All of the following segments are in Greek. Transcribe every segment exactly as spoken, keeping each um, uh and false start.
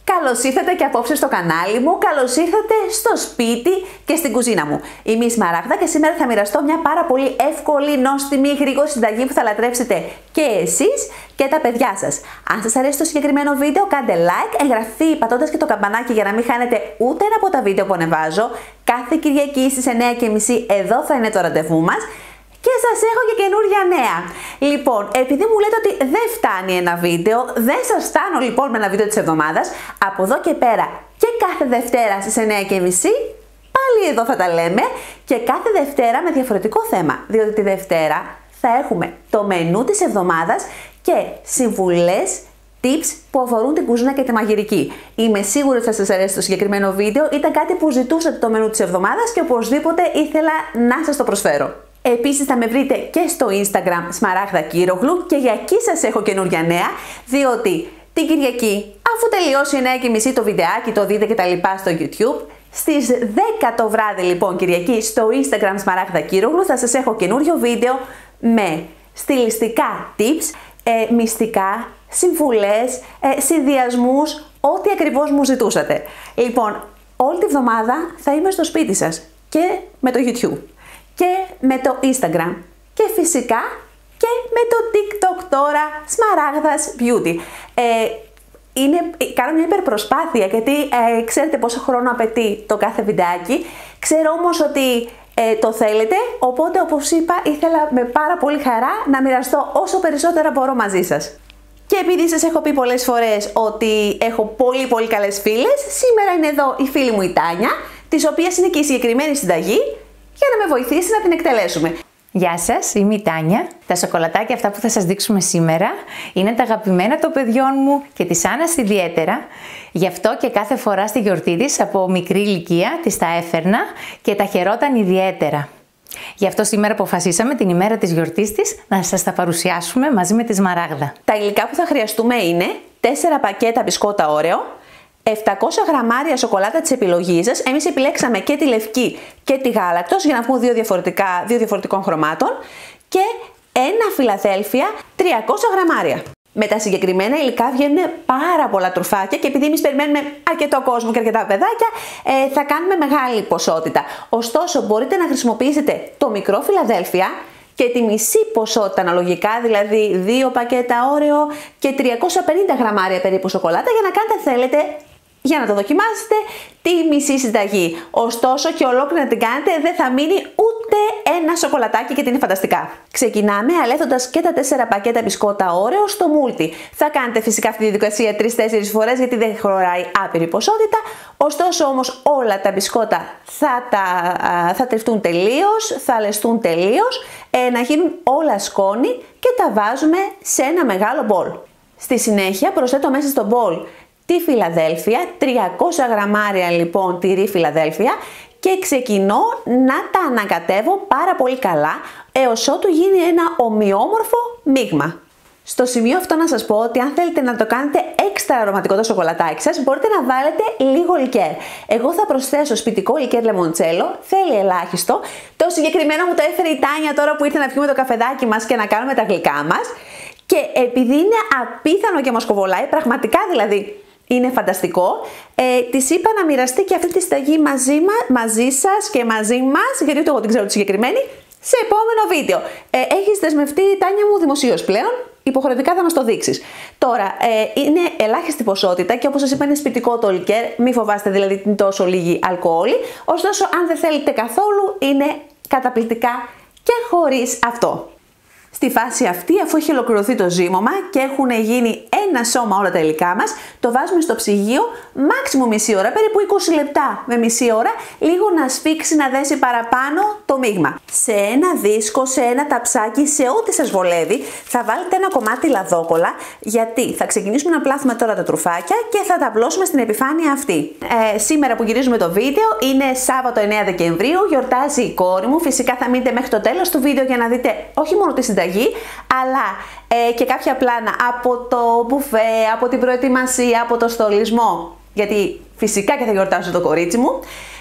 Καλώς ήρθατε και απόψε στο κανάλι μου, καλώς ήρθατε στο σπίτι και στην κουζίνα μου. Είμαι η Σμαράγδα και σήμερα θα μοιραστώ μια πάρα πολύ εύκολη, νόστιμη, γρήγορη συνταγή που θα λατρέψετε και εσείς και τα παιδιά σας. Αν σας αρέσει το συγκεκριμένο βίντεο, κάντε like, εγγραφή πατώντας και το καμπανάκι για να μην χάνετε ούτε ένα από τα βίντεο που ανεβάζω. Κάθε Κυριακή στις εννιά και μισή εδώ θα είναι το ραντεβού μας. Και σας έχω και καινούργια νέα. Λοιπόν, επειδή μου λέτε ότι δεν φτάνει ένα βίντεο, δεν σας φτάνω λοιπόν με ένα βίντεο της εβδομάδας. Από εδώ και πέρα και κάθε Δευτέρα στις εννιά και μισή, πάλι εδώ θα τα λέμε. Και κάθε Δευτέρα με διαφορετικό θέμα. Διότι τη Δευτέρα θα έχουμε το μενού της εβδομάδας και συμβουλές, tips που αφορούν την κουζίνα και τη μαγειρική. Είμαι σίγουρη ότι θα σας αρέσει το συγκεκριμένο βίντεο. Ήταν κάτι που ζητούσατε το μενού της εβδομάδας και οπωσδήποτε ήθελα να σας το προσφέρω. Επίσης θα με βρείτε και στο Instagram Σμαράγδα Κύρογλου και για εκεί σας έχω καινούργια νέα, διότι την Κυριακή, αφού τελειώσει εννιά και μισή το βιντεάκι, το δείτε και τα λοιπά στο YouTube, στις δέκα το βράδυ λοιπόν Κυριακή στο Instagram Σμαράγδα Κύρογλου θα σας έχω καινούριο βίντεο με στιλιστικά tips, ε, μυστικά, συμβουλές, ε, συνδυασμούς, ό,τι ακριβώς μου ζητούσατε. Λοιπόν, όλη τη βδομάδα θα είμαι στο σπίτι σας και με το YouTube και με το Instagram και φυσικά και με το TikTok τώρα Σμαράγδας Beauty. Ε, είναι, κάνω μια υπερπροσπάθεια γιατί ε, ξέρετε πόσο χρόνο απαιτεί το κάθε βιντεάκι. Ξέρω όμως ότι ε, το θέλετε, οπότε όπως είπα ήθελα με πάρα πολύ χαρά να μοιραστώ όσο περισσότερα μπορώ μαζί σας. Και επειδή σας έχω πει πολλές φορές ότι έχω πολύ πολύ καλές φίλες, σήμερα είναι εδώ η φίλη μου η Τάνια, της οποίας είναι και η συγκεκριμένη συνταγή, για να με βοηθήσει να την εκτελέσουμε. Γεια σας, είμαι η Τάνια. Τα σοκολατάκια αυτά που θα σας δείξουμε σήμερα είναι τα αγαπημένα των παιδιών μου και της Άννας ιδιαίτερα. Γι' αυτό και κάθε φορά στη γιορτή της από μικρή ηλικία της τα έφερνα και τα χαιρόταν ιδιαίτερα. Γι' αυτό σήμερα αποφασίσαμε την ημέρα της γιορτής της να σας τα παρουσιάσουμε μαζί με τη Σμαράγδα. Τα υλικά που θα χρειαστούμε είναι τέσσερα πακέτα μπισκότα Oreo, επτακόσια γραμμάρια σοκολάτα της επιλογής σας. Εμείς επιλέξαμε και τη λευκή και τη γάλακτος για να βγουν δύο, διαφορετικά, δύο διαφορετικών χρωμάτων και ένα Φιλαδέλφια τριακόσια γραμμάρια. Με τα συγκεκριμένα υλικά βγαίνουν πάρα πολλά τρουφάκια και επειδή εμείς περιμένουμε αρκετό κόσμο και αρκετά παιδάκια, ε, θα κάνουμε μεγάλη ποσότητα. Ωστόσο, μπορείτε να χρησιμοποιήσετε το μικρό Φιλαδέλφια και τη μισή ποσότητα αναλογικά, δηλαδή δύο πακέτα Oreo και τριακόσια πενήντα γραμμάρια περίπου σοκολάτα για να κάνετε θέλετε, για να το δοκιμάσετε, τη μισή συνταγή. Ωστόσο και ολόκληρα να την κάνετε δεν θα μείνει ούτε ένα σοκολατάκι και είναι φανταστικά. Ξεκινάμε αλέθοντας και τα τέσσερα πακέτα μπισκότα Oreo στο μούλτι. Θα κάνετε φυσικά αυτή τη διαδικασία τρεις τέσσερις φορές γιατί δεν χωράει άπειρη ποσότητα. Ωστόσο όμως όλα τα μπισκότα θα, τα, θα τρεφτούν τελείως, θα λεστούν τελείως, ε, να γίνουν όλα σκόνη και τα βάζουμε σε ένα μεγάλο μπολ. Στη συνέχεια προσθέτω μέσα στο μπολ τη Φιλαδέλφια, τριακόσια γραμμάρια λοιπόν τυρί Φιλαδέλφια και ξεκινώ να τα ανακατεύω πάρα πολύ καλά έως ότου γίνει ένα ομοιόμορφο μείγμα. Στο σημείο αυτό να σας πω ότι αν θέλετε να το κάνετε έξτρα αρωματικό το σοκολατάκι σας, μπορείτε να βάλετε λίγο λικέρ. Εγώ θα προσθέσω σπιτικό λικέρ λεμοντσέλο, θέλει ελάχιστο. Το συγκεκριμένο μου το έφερε η Τάνια τώρα που ήρθε να πιούμε το καφεδάκι μας και να κάνουμε τα γλυκά μας. Και επειδή είναι απίθανο και μοσκοβολάει, πραγματικά δηλαδή είναι φανταστικό, ε, της είπα να μοιραστεί και αυτή τη συνταγή μαζί, μα, μαζί σας και μαζί μας, γιατί ούτε εγώ την ξέρω τη συγκεκριμένη, σε επόμενο βίντεο. Ε, έχεις δεσμευτεί, Τάνια μου, δημοσίως πλέον, υποχρεωτικά θα μας το δείξεις. Τώρα, ε, είναι ελάχιστη ποσότητα και όπως σας είπα είναι σπιτικό το λικέρ, μη φοβάστε δηλαδή την τόσο λίγη αλκοόλη, ωστόσο αν δεν θέλετε καθόλου είναι καταπληκτικά και χωρίς αυτό. Στη φάση αυτή, αφού έχει ολοκληρωθεί το ζύμωμα και έχουν γίνει ένα σώμα όλα τα υλικά μας, το βάζουμε στο ψυγείο maximum μισή ώρα, περίπου είκοσι λεπτά με μισή ώρα, λίγο να σφίξει, να δέσει παραπάνω το μείγμα. Σε ένα δίσκο, σε ένα ταψάκι, σε ό,τι σας βολεύει, θα βάλετε ένα κομμάτι λαδόκολλα, γιατί θα ξεκινήσουμε να πλάθουμε τώρα τα τρουφάκια και θα τα απλώσουμε στην επιφάνεια αυτή. Ε, σήμερα που γυρίζουμε το βίντεο είναι Σάββατο εννέα Δεκεμβρίου, γιορτάζει η κόρη μου, φυσικά θα μείνετε μέχρι το τέλος του βίντεο για να δείτε όχι μόνο τη συνταγή, αλλά ε, και κάποια πλάνα από το μπουφέ, από την προετοιμασία, από το στολισμό, γιατί φυσικά και θα γιορτάσω το κορίτσι μου.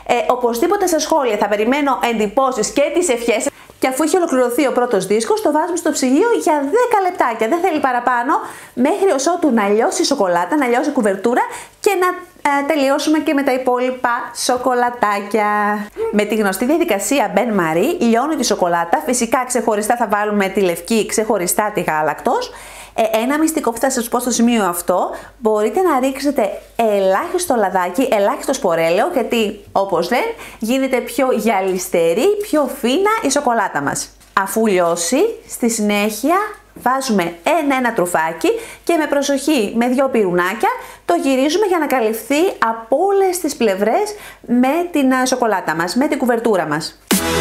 Ε, οπωσδήποτε στα σχόλια θα περιμένω εντυπώσεις και τις ευχές. Και αφού έχει ολοκληρωθεί ο πρώτος δίσκος, το βάζουμε στο ψυγείο για δέκα λεπτάκια. Δεν θέλει παραπάνω, μέχρι ως ότου να λιώσει η σοκολάτα, να λιώσει η κουβερτούρα και να ε, τελειώσουμε και με τα υπόλοιπα σοκολατάκια. Με τη γνωστή διαδικασία Bain Marie, λιώνω τη σοκολάτα. Φυσικά ξεχωριστά θα βάλουμε τη λευκή, ξεχωριστά τη γάλακτος. Ε, ένα μυστικό που θα σας πω στο σημείο αυτό, μπορείτε να ρίξετε ελάχιστο λαδάκι, ελάχιστο σπορέλαιο, γιατί όπως λένε γίνεται πιο γυαλιστερή, πιο φίνα η σοκολάτα μας. Αφού λιώσει, στη συνέχεια βάζουμε ένα-ένα τρουφάκι και με προσοχή, με δύο πυρουνάκια, το γυρίζουμε για να καλυφθεί από όλες τις πλευρές με την σοκολάτα μας, με την κουβερτούρα μας.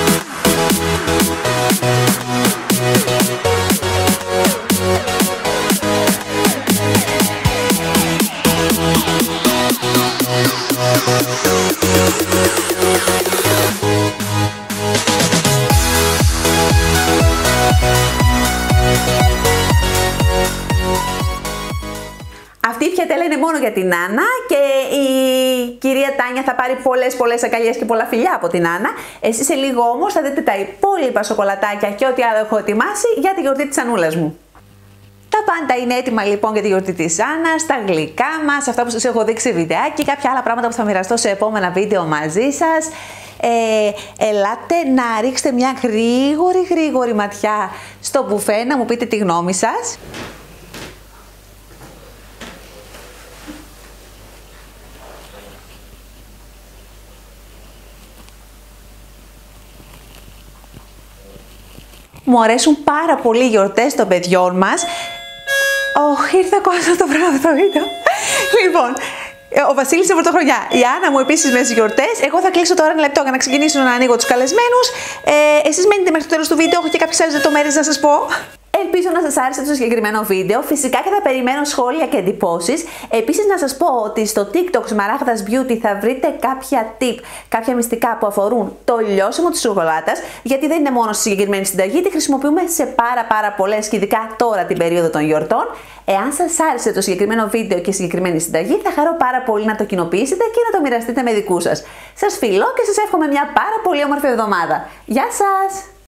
Αυτή η πιατέλα είναι μόνο για την Άννα και η κυρία Τάνια θα πάρει πολλές πολλές αγκαλιές και πολλά φιλιά από την Άννα. Εσείς σε λίγο όμως θα δείτε τα υπόλοιπα σοκολατάκια και ό,τι άλλο έχω ετοιμάσει για τη γιορτή της Ανούλας μου. Τα πάντα είναι έτοιμα λοιπόν για τη γιορτή της Άννας, τα γλυκά μας, αυτά που σας έχω δείξει βιντεάκι, κάποια άλλα πράγματα που θα μοιραστώ σε επόμενα βίντεο μαζί σας. Ε, ελάτε να ρίξετε μια γρήγορη γρήγορη ματιά στο μπουφέ, να μου πείτε τη γνώμη σας. Μου αρέσουν πάρα πολύ οι γιορτές των παιδιών μας. Ωχ, ήρθε κόσμο το πράγμα αυτό το βίντεο. Λοιπόν, ο Βασίλης είναι πρωτοχρονιά. Η Άννα μου επίσης με τις γιορτές. Εγώ θα κλείσω τώρα ένα λεπτό για να ξεκινήσω να ανοίγω τους καλεσμένους. Ε, εσείς μένετε μέχρι το τέλος του βίντεο. Έχω και κάποιες άλλες λεπτομέρειες να σας πω. Ελπίζω να σας άρεσε το συγκεκριμένο βίντεο. Φυσικά και θα περιμένω σχόλια και εντυπώσεις. Επίσης να σας πω ότι στο TikTok Σμαράγδας Beauty θα βρείτε κάποια tip, κάποια μυστικά που αφορούν το λιώσιμο της σοκολάτας, γιατί δεν είναι μόνο στη συγκεκριμένη συνταγή, τη χρησιμοποιούμε σε πάρα πάρα πολλές και ειδικά τώρα την περίοδο των γιορτών. Εάν σας άρεσε το συγκεκριμένο βίντεο και η συγκεκριμένη συνταγή, θα χαρώ πάρα πολύ να το κοινοποιήσετε και να το μοιραστείτε με δικούς σας. Σας φιλώ και σας εύχομαι μια πάρα πολύ όμορφη εβδομάδα. Γεια σας!